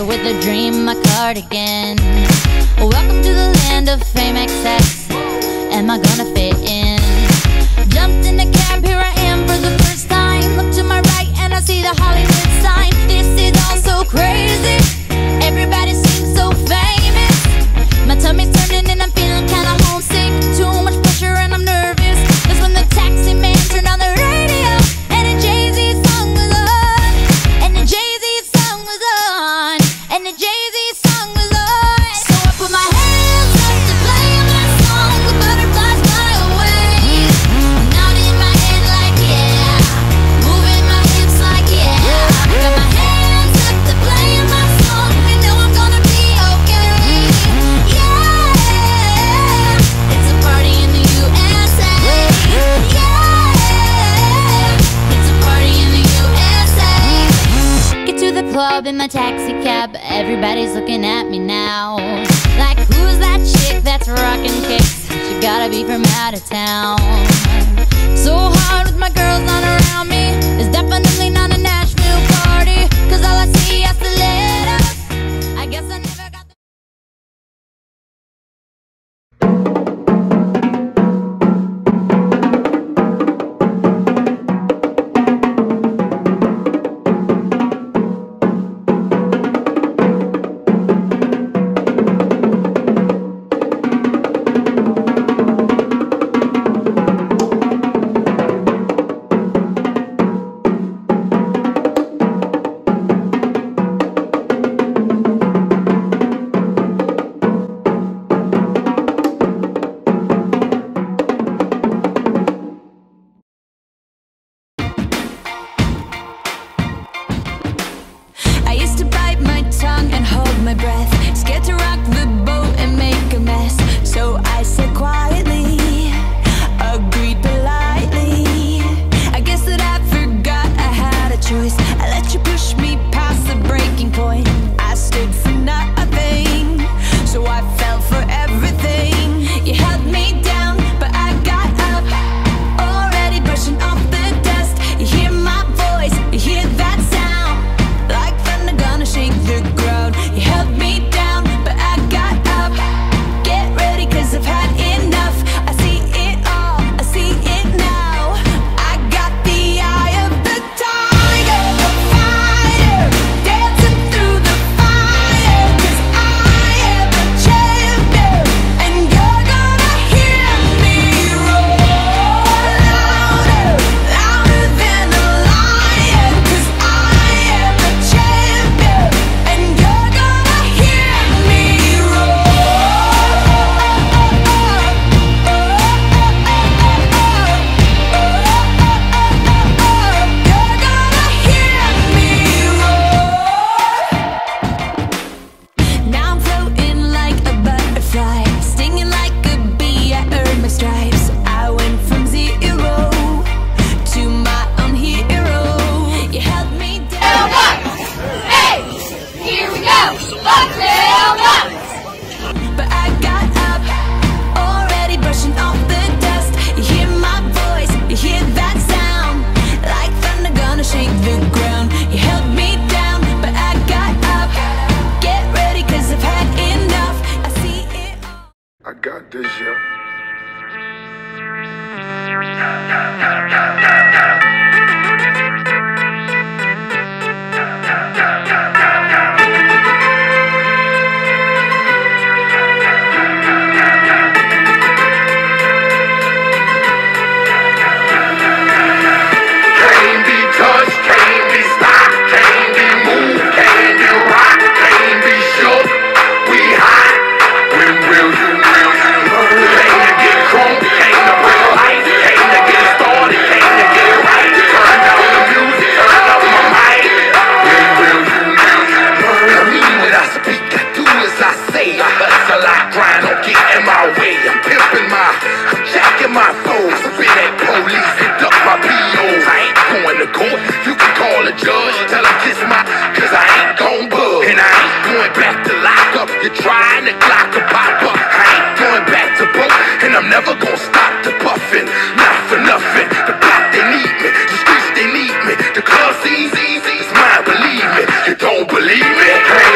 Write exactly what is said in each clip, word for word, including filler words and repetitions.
with a dream, my cardigan. Welcome to the land of fame excess. Am I gonna fit in? Jumped in a cab, here I am for the first time. Look to my right and I see the Hollywood sign. This is all so crazy, everybody seems so famous. My tummy's turning and I'm feeling kinda homesick. Too much pressure and I'm nervous. That's when the taxi man turned on the radio and a Jay-Z song was on. And the Jay-Z song was on. And the Jay-Z song was on. So I put my hands up to play my song. The butterflies fly away. Nod in my head like yeah, moving my hips like yeah. I got my hands up to play my song. I know I'm gonna be okay. Yeah, it's a party in the U S A. Yeah, it's a party in the U S A. Get to the club in my taxi cab. Everybody's looking at me now. Like, who's that chick that's rocking kicks? She gotta be from out of town. So hard with my girls not around me. It's definitely not a Nashville party, cause all I see is stilettos. I guess I never got the I used to bite my tongue and hold my breath, scared to rock the boat and make a mess. So I said quietly, agreed politely. I guess that I forgot I had a choice. I let you push me past the breaking point. I stood for nothing, so I fell for everything. You held me down, but I got up, already brushing off the dust. You hear my voice, you hear that sound, like thunder gonna shake the ground. You held me down, but I got up. Get ready, cause I've had enough. I see it all, I see it now. I got the eye of the tiger, the fighter, dancing through the fire. Cause I am a champion, and you're gonna hear me roar louder, louder than a lion. Cause I am a champion, and you're gonna hear me roar. You're gonna hear me roar. Now I'm floating like a butterfly, stinging like a bee. I earned my stripes. I went from zero to my own hero. You held me down. Hey, here we go. Bucktail Bucks. But I got up, already brushing off the dust. You hear my voice, you hear that sound, like thunder gonna shake the ground. You held me down, but I got up. Get ready, cause I've had enough. I see it all. I got this, yeah. Can't be touched, can't be stopped, can't be moved, can't be rocked, can't be shook. We hot. When will you, will you? Came to get crunk, came to bring life, came to get started, came to get right. Turn down the music, turn up my mic. When will you, will you? I mean what I speak, I do as I say. I hustle, I grind, don't get in my way. I'm pimping my, I'm jacking my foes. Spit at police and duck my P Os. I ain't going to court, you can call a judge. Tell him kiss my, cause I ain't gon' bug. And I ain't going back to lock up. You're trying to clock a pop up. I ain't going back to broke, and I'm never gon' stop to puffin'. Not for nothing, the block they need me, the streets they need me, the club scenes easy, it's mine, believe me. You don't believe me? Can't be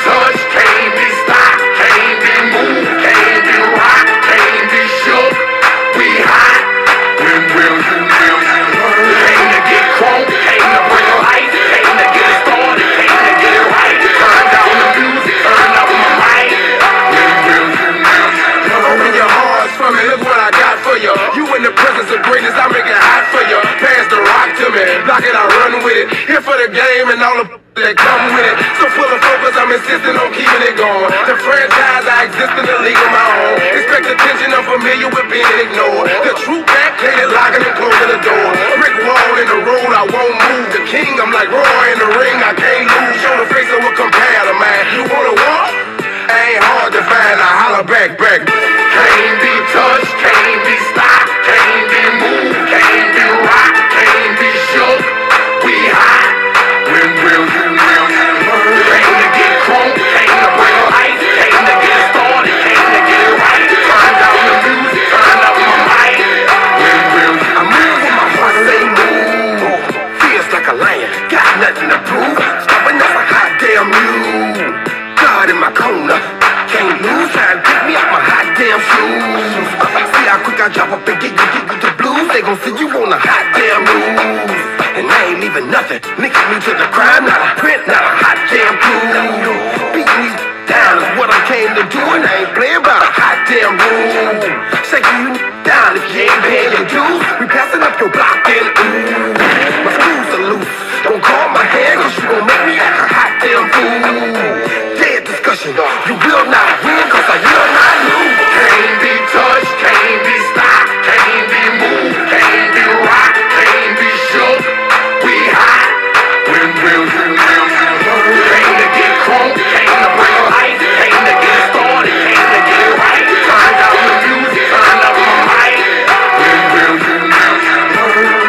touched, can't be stopped, can't be moved, can't be rocked, can't be shook. We hot. When will you, will you learn? Came to get crunk, came to bring light, came to get it started, came to get it right. Turn down the music, turn up my mic. When will you, will you learn? Open your hearts for me, look what I got for you. You in the presence of greatness, I make it hot for you. Pass the rock to me, block it, I run with it. Here for the game and all the that come with it. So full of focus, I'm insisting on keeping it going. The franchise, I exist in the league of my own. Expect attention, I'm familiar with being ignored. The true backplated, locking and closing the door. Brick wall in the road, I won't move. The king, I'm like Roy in the ring, I can't lose. Show the face of what compare to man. You wanna walk? Ain't hard to find, I holler back, back. Can't be touched, can't be stopped, can't be moved, can't be rocked, can't be shook. We hot. When will you, will you learn? Came to get crunk, came to bring light, came to get it started, came to get it right. Turn down the music, turn up my mic. When will you? I move with my heart, say move. Feels like a lion, got nothing to prove. Stopping up a hot damn mule. God in my corner, can't lose. Trying to pick me out my hot damn shoes. See how quick I drop up and get you, get you the blues. They gon' see you on a hot damn move. And I ain't leaving nothing, linking me to the crime, not a print, not a hot damn clue. Beating these down is what I came to do, and I ain't playing about a hot damn rule. Shaking you down if you ain't paying your dues. We passing up your block, then ooh. My screws are loose, don't call my hand, cause you gon' make me act a hot damn fool. Dead discussion, you will not win, cause I will not lose. Can't be touched, can't be stopped, can't be moved, can't be rocked, can't be shook. We hot. When will you, will you learn? Came to get crunk, came to bring light, came to get it started, came to get it right. Turn down the music, turn up my mic. When will you, will you learn?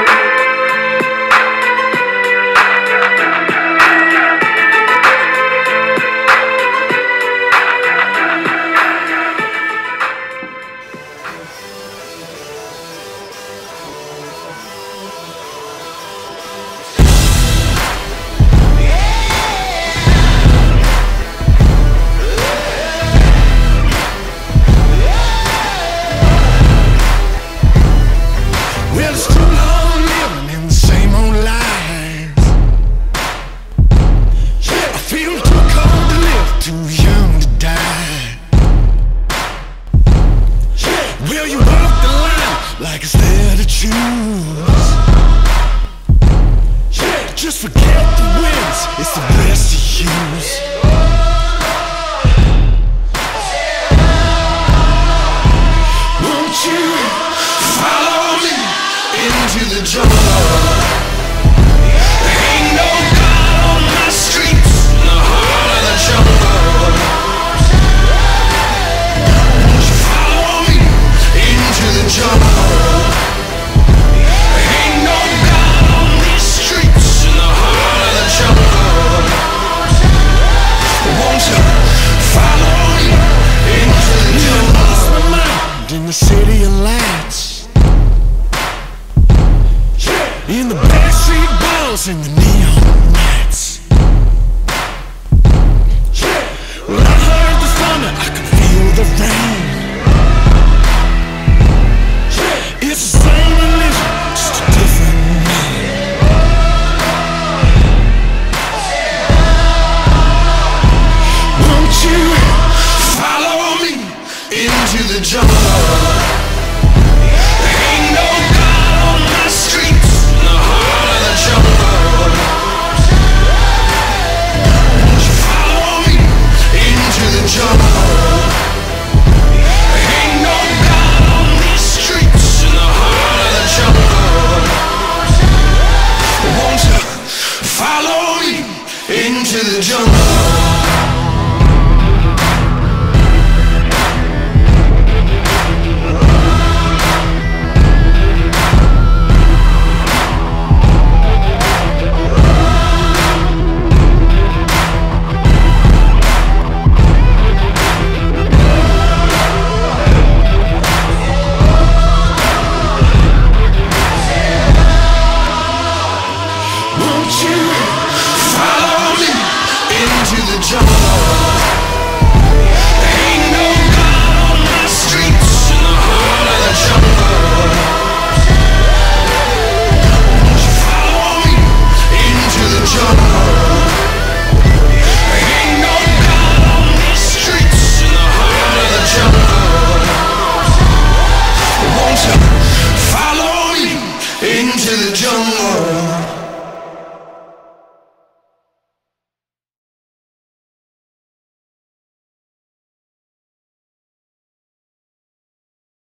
Into the jungle.